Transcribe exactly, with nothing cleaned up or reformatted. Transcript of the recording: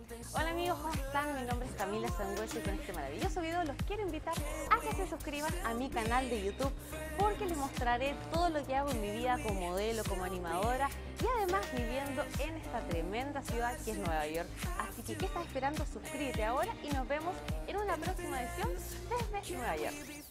Hola amigos, ¿cómo están? Mi nombre es Camila Sangüesa y con este maravilloso video los quiero invitar a que se suscriban a mi canal de YouTube porque les mostraré todo lo que hago en mi vida como modelo, como animadora y además viviendo en esta tremenda ciudad que es Nueva York. Así que, ¿qué estás esperando? Suscríbete ahora y nos vemos en una próxima edición desde Nueva York.